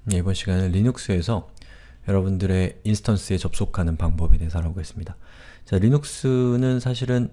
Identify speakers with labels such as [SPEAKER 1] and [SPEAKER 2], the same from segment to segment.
[SPEAKER 1] 네, 이번 시간은 리눅스에서 여러분들의 인스턴스에 접속하는 방법에 대해서 알아보겠습니다. 자, 리눅스는 사실은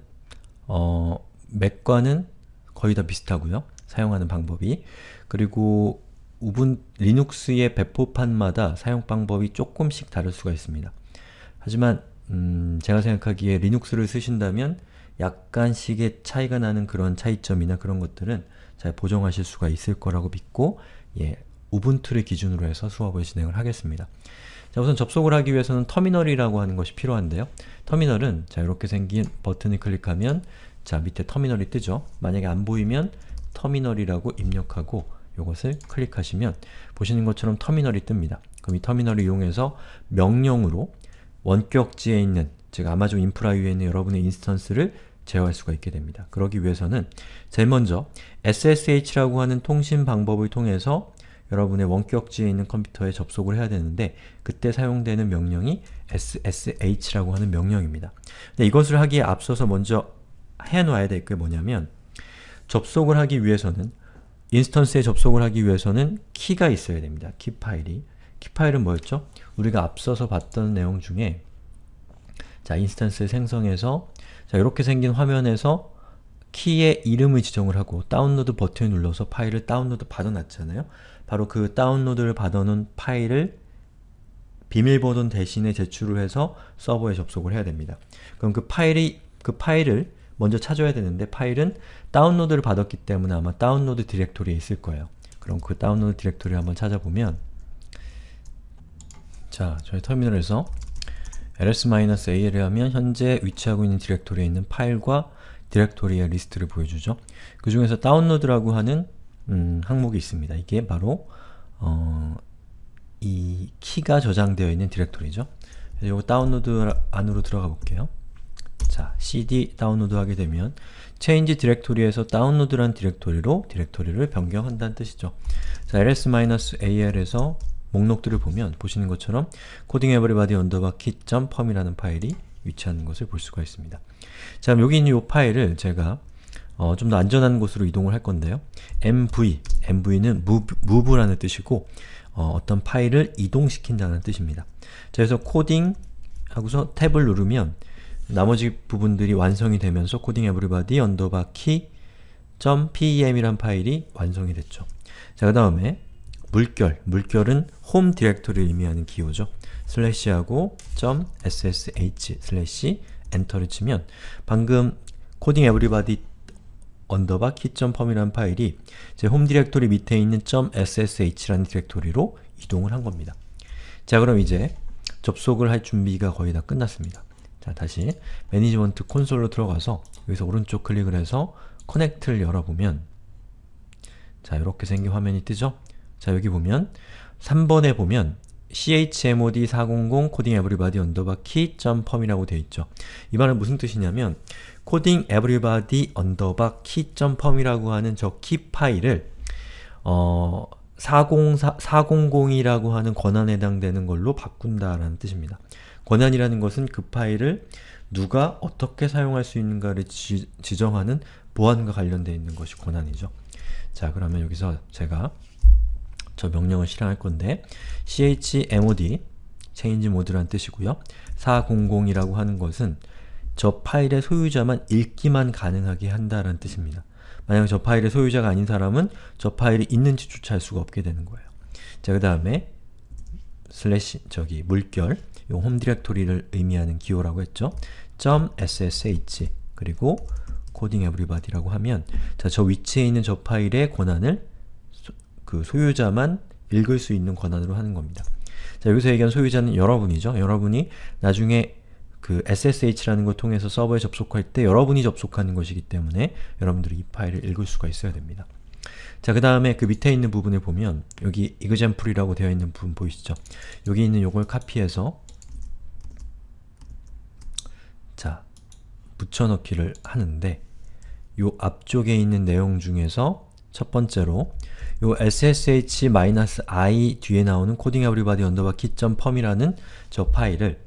[SPEAKER 1] 맥과는 거의 다 비슷하고요. 사용하는 방법이. 그리고 리눅스의 배포판마다 사용 방법이 조금씩 다를 수가 있습니다. 하지만 제가 생각하기에 리눅스를 쓰신다면 약간씩의 차이가 나는 그런 차이점이나 그런 것들은 잘 보정하실 수가 있을 거라고 믿고 우분투를 기준으로 해서 수업을 진행을 하겠습니다. 자, 우선 접속을 하기 위해서는 터미널이라고 하는 것이 필요한데요. 터미널은 자, 이렇게 생긴 버튼을 클릭하면 자, 밑에 터미널이 뜨죠. 만약에 안 보이면 터미널이라고 입력하고 이것을 클릭하시면 보시는 것처럼 터미널이 뜹니다. 그럼 이 터미널을 이용해서 명령으로 원격지에 있는, 즉 아마존 인프라 위에 있는 여러분의 인스턴스를 제어할 수가 있게 됩니다. 그러기 위해서는 제일 먼저 SSH라고 하는 통신 방법을 통해서 여러분의 원격지에 있는 컴퓨터에 접속을 해야 되는데 그때 사용되는 명령이 SSH라고 하는 명령입니다. 근데 이것을 하기에 앞서서 먼저 해놔야 될 게 뭐냐면 접속을 하기 위해서는 인스턴스에 접속을 하기 위해서는 키가 있어야 됩니다. 키 파일이. 키 파일은 뭐였죠? 우리가 앞서서 봤던 내용 중에 자, 인스턴스를 생성해서 자, 이렇게 생긴 화면에서 키의 이름을 지정을 하고 다운로드 버튼을 눌러서 파일을 다운로드 받아놨잖아요. 바로 그 다운로드를 받아놓은 파일을 비밀번호 대신에 제출을 해서 서버에 접속을 해야 됩니다. 그럼 그 파일을 먼저 찾아야 되는데 파일은 다운로드를 받았기 때문에 아마 다운로드 디렉토리에 있을 거예요. 그럼 그 다운로드 디렉토리를 한번 찾아보면 자, 저희 터미널에서 ls-a를 하면 현재 위치하고 있는 디렉토리에 있는 파일과 디렉토리의 리스트를 보여주죠. 그 중에서 다운로드라고 하는 항목이 있습니다. 이게 바로 이 키가 저장되어 있는 디렉토리죠. 그래서 이 다운로드 안으로 들어가 볼게요. 자, cd 다운로드 하게 되면 change 디렉토리에서 다운로드란 디렉토리로 디렉토리를 변경한다는 뜻이죠. 자, ls-al에서 목록들을 보면 보시는 것처럼 codingeverybody_key.pom 이라는 파일이 위치하는 것을 볼 수가 있습니다. 자, 그럼 여기 있는 이 파일을 제가 좀 더 안전한 곳으로 이동을 할 건데요. mv는 move라는 뜻이고 어떤 파일을 이동시킨다는 뜻입니다. 자, 그래서 코딩 하고서 탭을 누르면 나머지 부분들이 완성이 되면서 codingeverybody_key.pem 이란 파일이 완성이 됐죠. 자, 그 다음에 물결은 홈 디렉토리를 의미하는 기호죠. 슬래시하고 .ssh 슬래시 엔터를 치면 방금 codingeverybody_key.pom 이라는 파일이 제 홈 디렉토리 밑에 있는 .ssh라는 디렉토리로 이동을 한 겁니다. 자, 그럼 이제 접속을 할 준비가 거의 다 끝났습니다. 자, 다시 매니지먼트 콘솔로 들어가서 여기서 오른쪽 클릭을 해서 커넥트를 열어보면 자, 이렇게 생긴 화면이 뜨죠? 자, 여기 보면 3번에 보면 chmod400 codingeverybody_key.pom 이라고 되어 있죠. 이 말은 무슨 뜻이냐면 codingeverybody_key.pom 이라고 하는 저 키 파일을 400이라고 하는 권한에 해당되는 걸로 바꾼다라는 뜻입니다. 권한이라는 것은 그 파일을 누가 어떻게 사용할 수 있는가를 지정하는 보안과 관련되어 있는 것이 권한이죠. 자, 그러면 여기서 제가 저 명령을 실행할 건데 chmod, change mode라는 뜻이고요. 400이라고 하는 것은 저 파일의 소유자만 읽기만 가능하게 한다는 뜻입니다. 만약 저 파일의 소유자가 아닌 사람은 저 파일이 있는지조차 알 수가 없게 되는 거예요. 자, 그 다음에 슬래시, 물결, 요 홈 디렉토리를 의미하는 기호라고 했죠. .ssh 그리고 codingeverybody라고 하면 자, 저 위치에 있는 저 파일의 권한을 그 소유자만 읽을 수 있는 권한으로 하는 겁니다. 자, 여기서 얘기한 소유자는 여러분이죠. 여러분이 나중에 그 SSH라는 걸 통해서 서버에 접속할 때 여러분이 접속하는 것이기 때문에 여러분들이 이 파일을 읽을 수가 있어야 됩니다. 자, 그 다음에 그 밑에 있는 부분을 보면 여기 example이라고 되어 있는 부분 보이시죠? 여기 있는 요걸 카피해서 자, 붙여넣기를 하는데 요 앞쪽에 있는 내용 중에서 첫 번째로 요 ssh-i 뒤에 나오는 codingeverybody_key.pom 이라는 저 파일을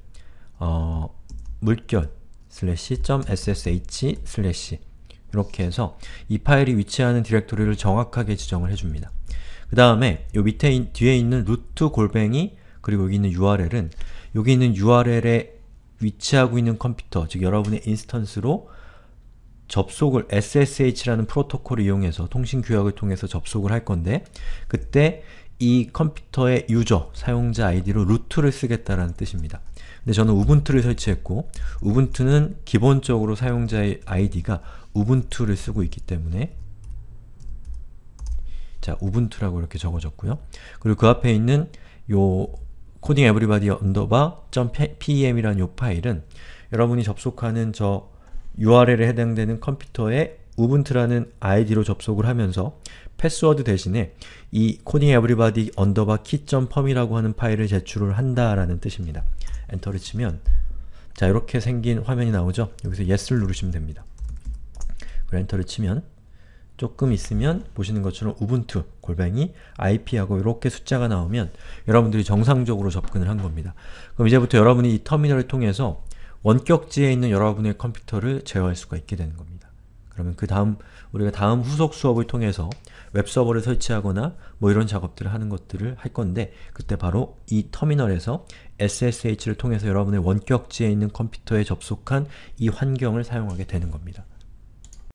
[SPEAKER 1] 물결 /ssh/ 이렇게 해서 이 파일이 위치하는 디렉토리를 정확하게 지정을 해줍니다. 그 다음에 요 밑에 뒤에 있는 루트 골뱅이 그리고 여기 있는 URL은 여기 있는 URL에 위치하고 있는 컴퓨터, 즉 여러분의 인스턴스로 접속을 SSH라는 프로토콜을 이용해서 통신 규약을 통해서 접속을 할 건데 그때 이 컴퓨터의 유저, 사용자 아이디로 루트를 쓰겠다라는 뜻입니다. 근데 저는 우분투를 설치했고 우분투는 기본적으로 사용자의 아이디가 우분투를 쓰고 있기 때문에 자, 우분투라고 이렇게 적어줬고요. 그리고 그 앞에 있는 요 코딩 에브리바디 언더바 .pem이라는 요 파일은 여러분이 접속하는 저 URL에 해당되는 컴퓨터에 우분투라는 아이디로 접속을 하면서 패스워드 대신에 이 코딩 에브리바디 언더바 key.perm이라고 하는 파일을 제출을 한다라는 뜻입니다. 엔터를 치면 자, 이렇게 생긴 화면이 나오죠? 여기서 yes를 누르시면 됩니다. 그리고 엔터를 치면 조금 있으면 보시는 것처럼 우분투 골뱅이 IP하고 이렇게 숫자가 나오면 여러분들이 정상적으로 접근을 한 겁니다. 그럼 이제부터 여러분이 이 터미널을 통해서 원격지에 있는 여러분의 컴퓨터를 제어할 수가 있게 되는 겁니다. 그러면 그 다음 우리가 다음 후속 수업을 통해서 웹서버를 설치하거나 뭐 이런 작업들을 하는 것들을 할 건데 그때 바로 이 터미널에서 SSH를 통해서 여러분의 원격지에 있는 컴퓨터에 접속한 이 환경을 사용하게 되는 겁니다.